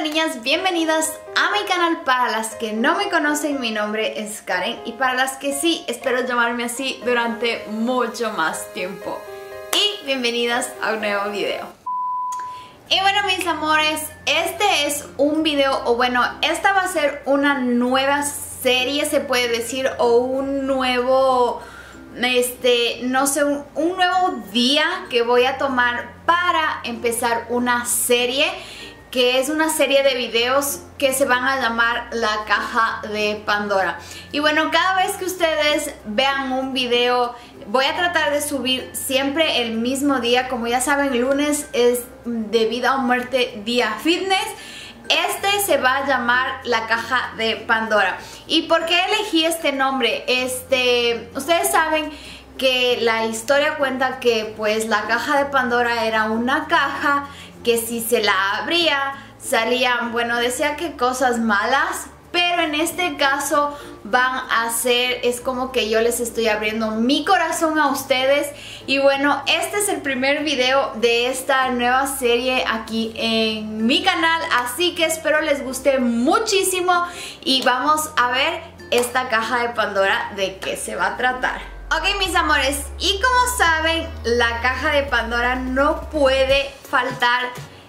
niñas, bienvenidas a mi canal. Para las que no me conocen, mi nombre es Karen, y para las que sí, espero llamarme así durante mucho más tiempo. Y bienvenidas a un nuevo video. Y bueno, mis amores, este es un video, o bueno, esta va a ser una nueva serie, se puede decir, o un nuevo, no sé, un nuevo día que voy a tomar para empezar una serie, que es una serie de videos que se van a llamar La Caja de Pandora. Y bueno, cada vez que ustedes vean un video, voy a tratar de subir siempre el mismo día. Como ya saben, lunes es de vida o muerte, día fitness. Este se va a llamar La Caja de Pandora. ¿Y por qué elegí este nombre? Ustedes saben que la historia cuenta que pues la caja de Pandora era una caja que si se la abría salían, bueno, decía que cosas malas, pero en este caso van a ser, es como que yo les estoy abriendo mi corazón a ustedes. Y bueno, este es el primer video de esta nueva serie aquí en mi canal, así que espero les guste muchísimo y vamos a ver esta caja de Pandora de qué se va a tratar. Ok, mis amores, y como saben, la caja de Pandora no puede faltar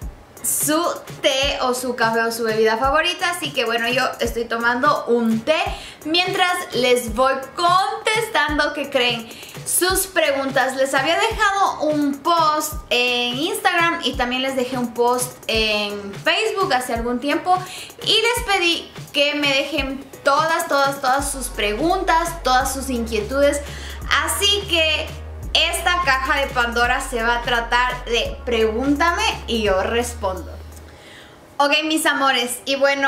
su té o su café o su bebida favorita, así que bueno, yo estoy tomando un té mientras les voy contestando, ¿qué creen?, sus preguntas. Les había dejado un post en Instagram y también les dejé un post en Facebook hace algún tiempo y les pedí que me dejen todas sus preguntas, todas sus inquietudes. Así que esta caja de Pandora se va a tratar de pregúntame y yo respondo. Ok, mis amores, y bueno,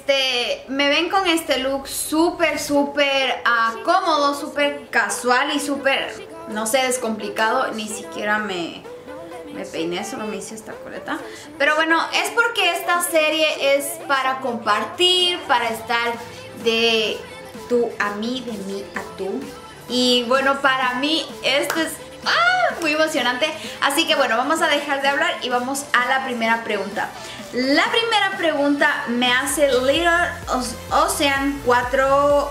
me ven con este look súper cómodo, súper casual y súper, no sé, descomplicado. Ni siquiera me peiné, solo me hice esta coleta. Pero bueno, es porque esta serie es para compartir, para estar de tú a mí, de mí a tú. Y bueno, para mí esto es muy emocionante. Así que bueno, vamos a dejar de hablar y vamos a la primera pregunta. La primera pregunta me hace Little Ocean 4U.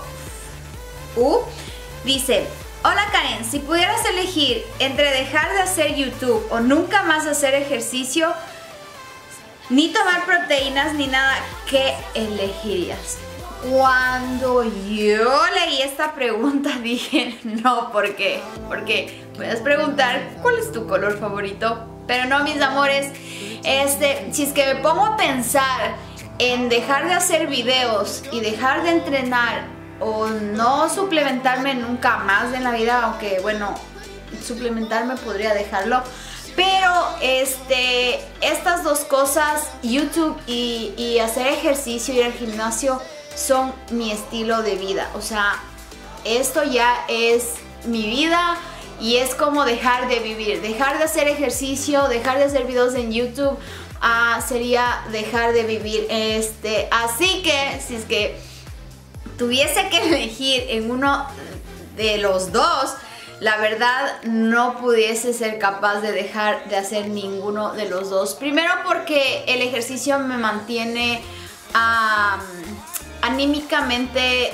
Dice: hola Karen, si pudieras elegir entre dejar de hacer YouTube o nunca más hacer ejercicio, ni tomar proteínas ni nada, ¿qué elegirías? Cuando yo leí esta pregunta dije, no, ¿por qué? Porque puedes preguntar, ¿cuál es tu color favorito? Pero no, mis amores, si es que me pongo a pensar en dejar de hacer videos y dejar de entrenar o no suplementarme nunca más en la vida, aunque bueno, suplementarme podría dejarlo, pero estas dos cosas, YouTube y hacer ejercicio y ir al gimnasio, son mi estilo de vida. O sea, esto ya es mi vida y es como dejar de vivir, dejar de hacer ejercicio, dejar de hacer videos en YouTube, sería dejar de vivir. Así que si es que tuviese que elegir en uno de los dos, la verdad no pudiese ser capaz de dejar de hacer ninguno de los dos. Primero porque el ejercicio me mantiene anímicamente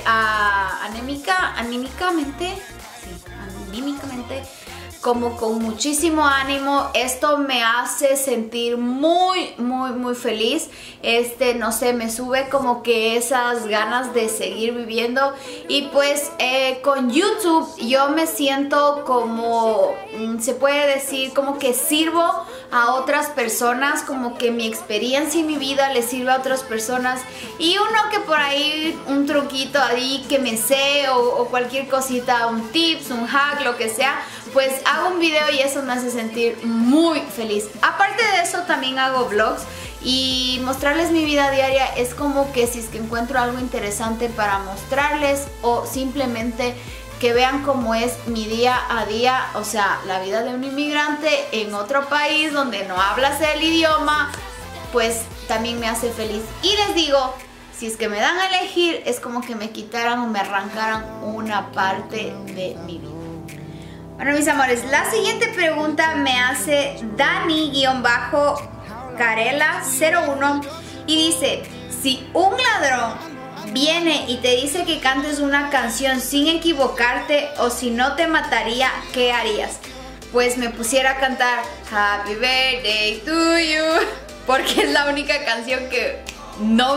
como con muchísimo ánimo. Esto me hace sentir muy feliz. No sé, me sube como que esas ganas de seguir viviendo. Y pues con YouTube yo me siento como, se puede decir, como que sirvo a otras personas, como que mi experiencia y mi vida les sirve a otras personas. Y uno que por ahí, un truquito ahí que me sé o cualquier cosita, un tips, un hack, lo que sea, pues hago un video y eso me hace sentir muy feliz. Aparte de eso, también hago vlogs y mostrarles mi vida diaria es como que si es que encuentro algo interesante para mostrarles, o simplemente que vean cómo es mi día a día, o sea, la vida de un inmigrante en otro país donde no hablas el idioma, pues también me hace feliz. Y les digo, si es que me dan a elegir, es como que me quitaran o me arrancaran una parte de mi vida. Bueno, mis amores, la siguiente pregunta me hace Dani-Carela01 Y dice, si un ladrón viene y te dice que cantes una canción sin equivocarte o si no te mataría, ¿qué harías? Pues me pusiera a cantar Happy Birthday to you, porque es la única canción que no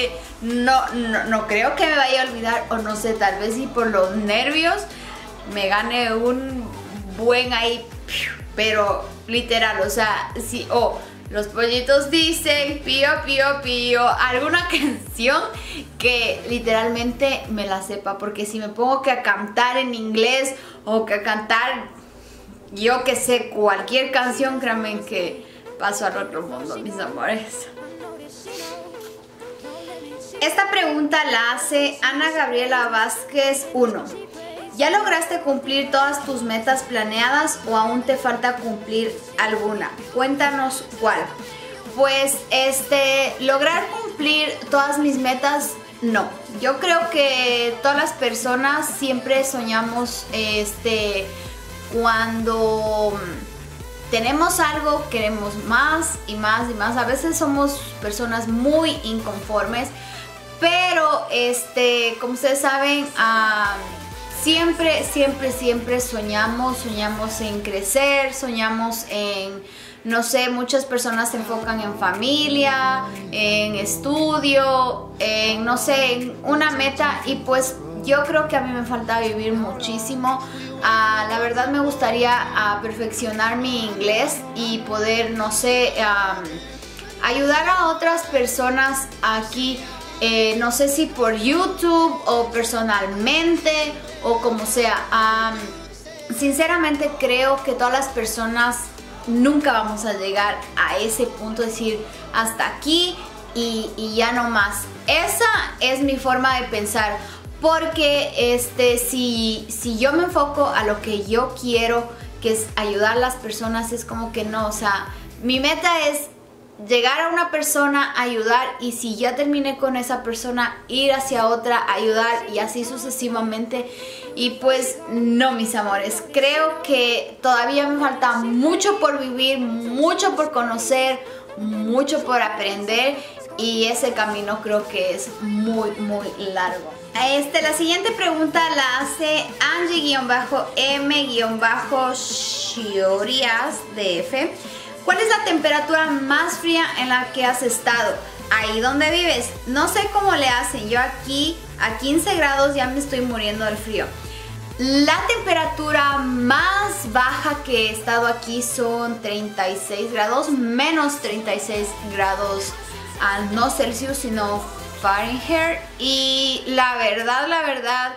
creo que me vaya a olvidar, o no sé, tal vez si por los nervios me gane un buen ahí, pero literal, o sea, si los pollitos dicen pío, pío, pío, alguna canción que literalmente me la sepa, porque si me pongo que a cantar en inglés o que a cantar, yo que sé, cualquier canción, créanme que paso al otro mundo, mis amores. Esta pregunta la hace Ana Gabriela Vázquez 1. ¿Ya lograste cumplir todas tus metas planeadas o aún te falta cumplir alguna? Cuéntanos cuál. Pues lograr cumplir todas mis metas, no. Yo creo que todas las personas siempre soñamos cuando tenemos algo, queremos más y más y más. A veces somos personas muy inconformes, pero como ustedes saben, siempre soñamos en crecer, soñamos en, no sé, muchas personas se enfocan en familia, en estudio, en, no sé, en una meta, y pues yo creo que a mí me falta vivir muchísimo. La verdad me gustaría perfeccionar mi inglés y poder, no sé, ayudar a otras personas aquí. No sé si por YouTube o personalmente o como sea. Sinceramente creo que todas las personas nunca vamos a llegar a ese punto de decir hasta aquí y ya no más. Esa es mi forma de pensar, porque si yo me enfoco a lo que yo quiero, que es ayudar a las personas, es como que no, o sea, mi meta es llegar a una persona, ayudar, y si ya terminé con esa persona, ir hacia otra, ayudar, y así sucesivamente. Y pues no, mis amores, creo que todavía me falta mucho por vivir, mucho por conocer, mucho por aprender, y ese camino creo que es muy largo. La siguiente pregunta la hace Angie-M-Shiorias-DF. ¿Cuál es la temperatura más fría en la que has estado? Ahí donde vives. No sé cómo le hacen. Yo aquí a 15 grados ya me estoy muriendo del frío. La temperatura más baja que he estado aquí son 36 grados, menos 36 grados, no Celsius, sino Fahrenheit. Y la verdad,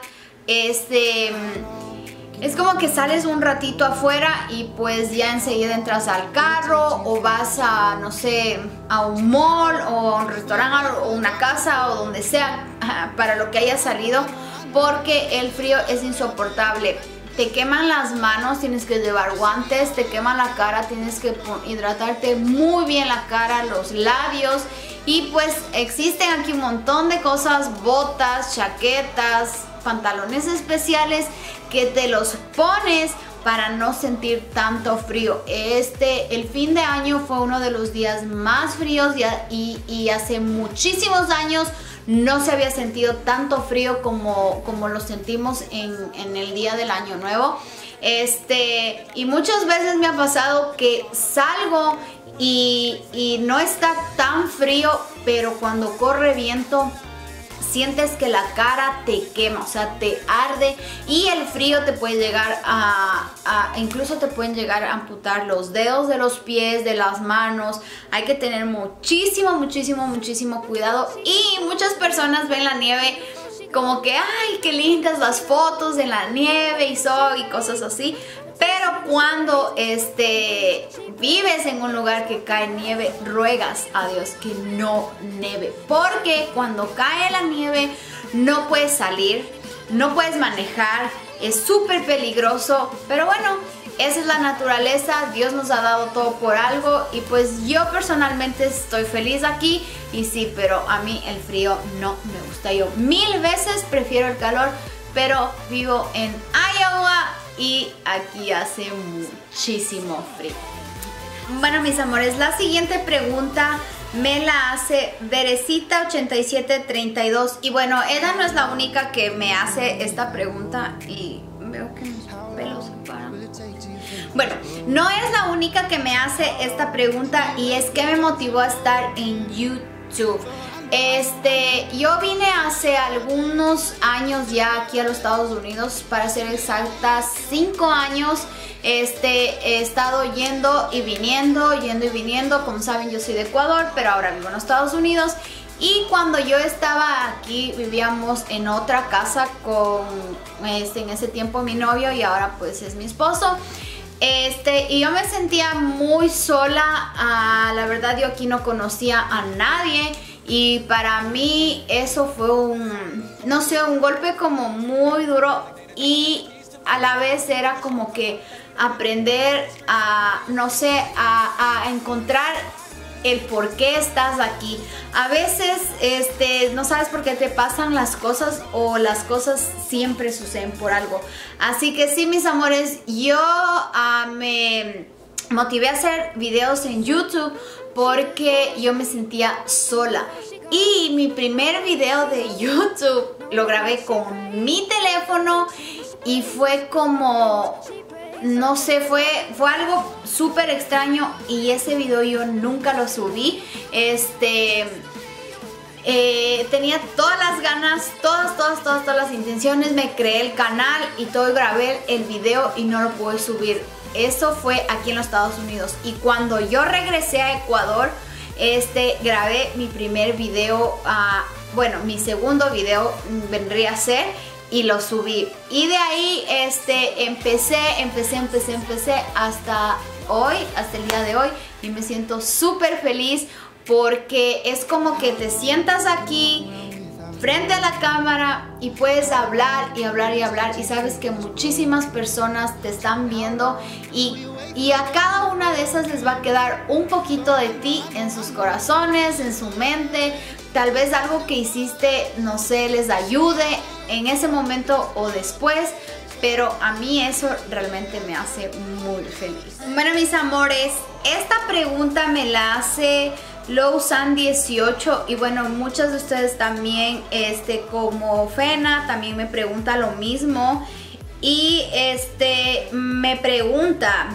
es como que sales un ratito afuera y pues ya enseguida entras al carro o vas a, no sé, a un mall o a un restaurante o una casa o donde sea para lo que hayas salido, porque el frío es insoportable. Te queman las manos, tienes que llevar guantes, te queman la cara, tienes que hidratarte muy bien la cara, los labios. Y pues existen aquí un montón de cosas, botas, chaquetas, pantalones especiales que te los pones para no sentir tanto frío. El fin de año fue uno de los días más fríos y hace muchísimos años no se había sentido tanto frío como lo sentimos en el día del Año Nuevo. Y muchas veces me ha pasado que salgo y no está tan frío, pero cuando corre viento sientes que la cara te quema, o sea, te arde, y el frío te puede llegar incluso te pueden llegar a amputar los dedos de los pies, de las manos. Hay que tener muchísimo cuidado. Y muchas personas ven la nieve como que, ay, qué lindas las fotos de la nieve y cosas así. Pero cuando vives en un lugar que cae nieve, ruegas a Dios que no nieve, porque cuando cae la nieve no puedes salir, no puedes manejar, es súper peligroso. Pero bueno, esa es la naturaleza, Dios nos ha dado todo por algo, y pues yo personalmente estoy feliz aquí. Y sí, pero a mí el frío no me gusta. Yo 1000 veces prefiero el calor, pero vivo en Iowa y aquí hace muchísimo frío. Bueno, mis amores, la siguiente pregunta me la hace Verecita8732. Y bueno, ella no es la única que me hace esta pregunta y veo que mis pelos se paran. Bueno, no es la única que me hace esta pregunta y es que me motivó a estar en YouTube. Yo vine hace algunos años ya aquí a los Estados Unidos, para ser exactas 5 años. He estado yendo y viniendo. Como saben, yo soy de Ecuador, pero ahora vivo en los Estados Unidos. Y cuando yo estaba aquí, vivíamos en otra casa con, en ese tiempo mi novio y ahora pues es mi esposo. Y yo me sentía muy sola. La verdad, yo aquí no conocía a nadie. Y para mí eso fue no sé, un golpe como muy duro. Y a la vez era como que aprender a, no sé, a encontrar el por qué estás aquí. A veces no sabes por qué te pasan las cosas, o las cosas siempre suceden por algo. Así que sí, mis amores, yo me motivé a hacer videos en YouTube porque yo me sentía sola. Y mi primer video de YouTube lo grabé con mi teléfono y fue como, no sé, fue algo súper extraño, y ese video yo nunca lo subí. Tenía todas las ganas, todas las intenciones, me creé el canal y todo, grabé el video y no lo pude subir. Eso fue aquí en los Estados Unidos. Y cuando yo regresé a Ecuador, grabé mi primer video, mi segundo video vendría a ser, y lo subí. Y de ahí empecé hasta hoy, hasta el día de hoy, y me siento súper feliz porque es como que te sientas aquí frente a la cámara y puedes hablar y sabes que muchísimas personas te están viendo, y a cada una de esas les va a quedar un poquito de ti en sus corazones, en su mente. Tal vez algo que hiciste, no sé, les ayude en ese momento o después, pero a mí eso realmente me hace muy feliz. Bueno, mis amores, esta pregunta me la hace Lowsan18, y bueno, muchas de ustedes también, como Fena, también me pregunta lo mismo. Y me pregunta,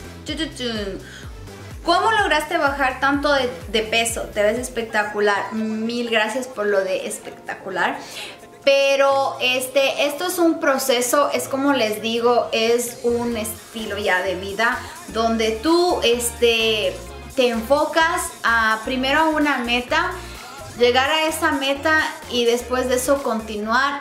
¿cómo lograste bajar tanto de peso? Te ves espectacular. Mil gracias por lo de espectacular. Pero esto es un proceso, es como les digo, es un estilo ya de vida donde tú te enfocas primero a una meta, llegar a esa meta, y después de eso continuar.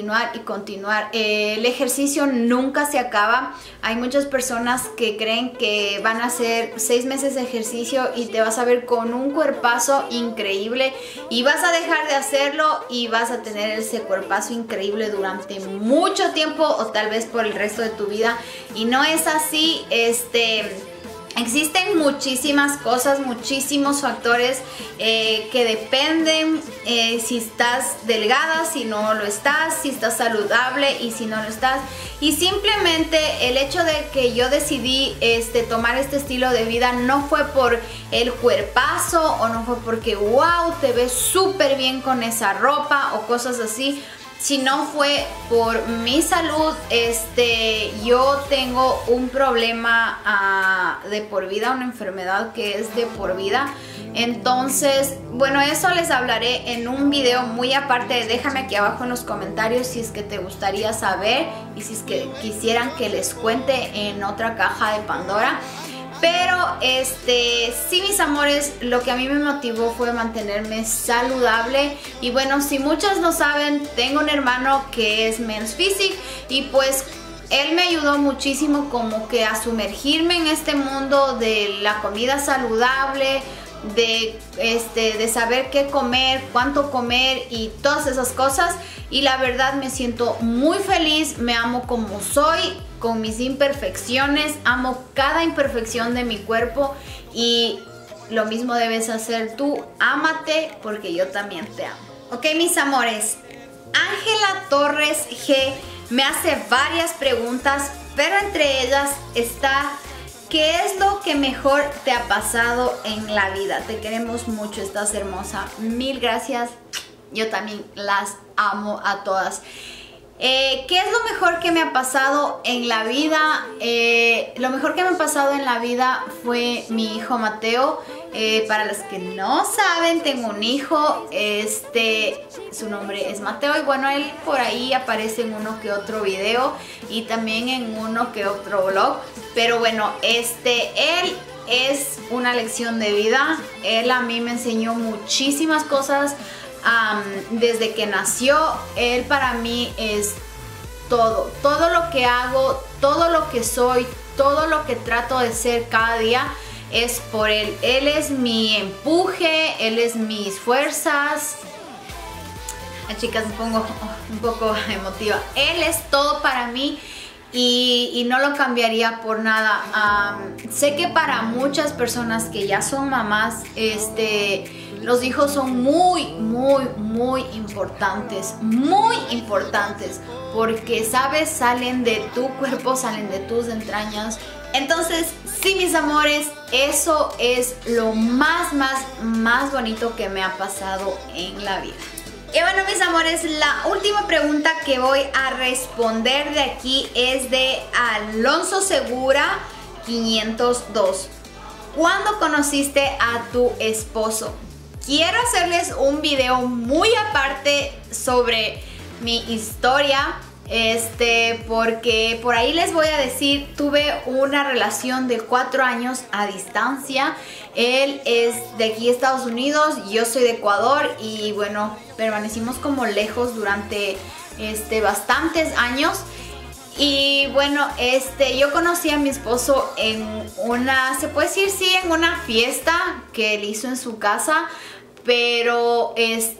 El ejercicio nunca se acaba. Hay muchas personas que creen que van a hacer 6 meses de ejercicio y te vas a ver con un cuerpazo increíble, y vas a dejar de hacerlo y vas a tener ese cuerpazo increíble durante mucho tiempo, o tal vez por el resto de tu vida. Y no es así. Existen muchísimas cosas, muchísimos factores que dependen, si estás delgada, si no lo estás, si estás saludable y si no lo estás. Y simplemente el hecho de que yo decidí tomar este estilo de vida no fue por el cuerpazo, o no fue porque wow, te ves súper bien con esa ropa o cosas así, sino fue por mi salud. Yo tengo un problema de por vida, una enfermedad que es de por vida. Entonces, bueno, eso les hablaré en un video muy aparte. Déjame aquí abajo en los comentarios si es que te gustaría saber, y si es que quisieran que les cuente en otra caja de Pandora. Pero sí, mis amores, lo que a mí me motivó fue mantenerme saludable. Y bueno, si muchas no saben, tengo un hermano que es Men's Physique, y pues él me ayudó muchísimo como que a sumergirme en este mundo de la comida saludable, de saber qué comer, cuánto comer y todas esas cosas. Y la verdad me siento muy feliz, me amo como soy, con mis imperfecciones, amo cada imperfección de mi cuerpo, y lo mismo debes hacer tú. Ámate, porque yo también te amo. Ok, mis amores, Ángela Torres G me hace varias preguntas, pero entre ellas está ¿qué es lo que mejor te ha pasado en la vida? Te queremos mucho, estás hermosa. Mil gracias. Yo también las amo a todas. ¿Qué es lo mejor que me ha pasado en la vida? Lo mejor que me ha pasado en la vida fue mi hijo Mateo. Para los que no saben, tengo un hijo, su nombre es Mateo y bueno, él por ahí aparece en uno que otro video y también en uno que otro vlog, pero bueno, él es una lección de vida. Él a mí me enseñó muchísimas cosas. Desde que nació, él para mí es todo lo que hago, todo lo que soy, todo lo que trato de ser cada día es por él. Él es mi empuje, él es mis fuerzas. Chicas, me pongo un poco emotiva. Él es todo para mí y no lo cambiaría por nada. Sé que para muchas personas que ya son mamás, los hijos son muy importantes, porque sabes, salen de tu cuerpo, salen de tus entrañas. Entonces, sí, mis amores, eso es lo más bonito que me ha pasado en la vida. Y bueno, mis amores, la última pregunta que voy a responder de aquí es de Alonso Segura 502. ¿Cuándo conociste a tu esposo? Quiero hacerles un video muy aparte sobre mi historia, porque por ahí les voy a decir, tuve una relación de 4 años a distancia. Él es de aquí, Estados Unidos, yo soy de Ecuador y bueno, permanecimos como lejos durante bastantes años. Y bueno, yo conocí a mi esposo en una, se puede decir, sí, en una fiesta que él hizo en su casa, pero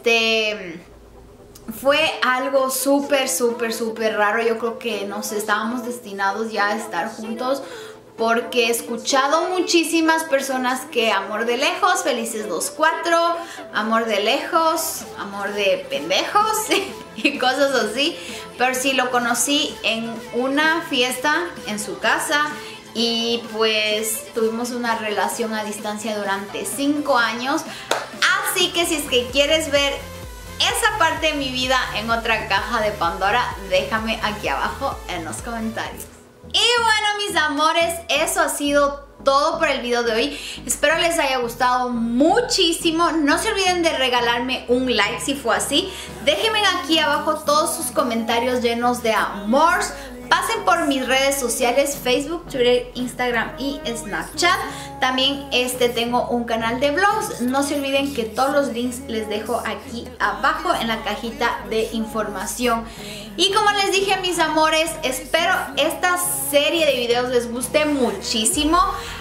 fue algo súper raro. Yo creo que nos estábamos destinados ya a estar juntos, porque he escuchado muchísimas personas que amor de lejos, felices los 4, amor de lejos, amor de pendejos y cosas así. Pero sí, lo conocí en una fiesta en su casa y pues tuvimos una relación a distancia durante 5 años. Así que si es que quieres ver esa parte de mi vida en otra caja de Pandora, déjame aquí abajo en los comentarios. Y bueno, mis amores, eso ha sido todo por el video de hoy. Espero les haya gustado muchísimo. No se olviden de regalarme un like si fue así. Déjenme aquí abajo todos sus comentarios llenos de amor. Pasen por mis redes sociales, Facebook, Twitter, Instagram y Snapchat. También tengo un canal de vlogs. No se olviden que todos los links les dejo aquí abajo en la cajita de información. Y como les dije, mis amores, espero esta serie de videos les guste muchísimo.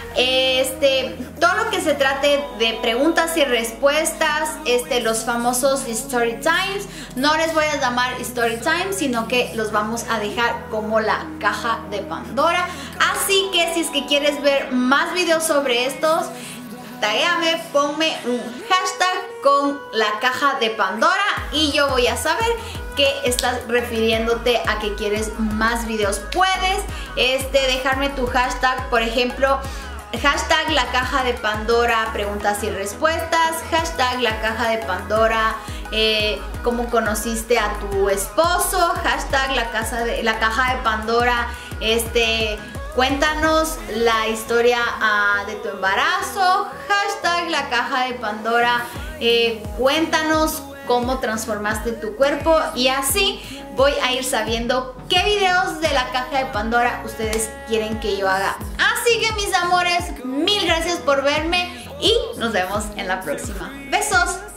Todo lo que se trate de preguntas y respuestas, los famosos story times, no les voy a llamar story times, sino que los vamos a dejar como la caja de Pandora. Así que si es que quieres ver más videos sobre estos, taguéame, ponme un hashtag con la caja de Pandora y yo voy a saber que estás refiriéndote a que quieres más videos. Puedes dejarme tu hashtag, por ejemplo, hashtag la caja de Pandora preguntas y respuestas, hashtag la caja de Pandora cómo conociste a tu esposo, hashtag la caja de Pandora cuéntanos la historia de tu embarazo, hashtag la caja de Pandora cuéntanos cómo transformaste tu cuerpo, y así voy a ir sabiendo qué videos de la caja de Pandora ustedes quieren que yo haga. Así que mis amores, mil gracias por verme y nos vemos en la próxima. Besos.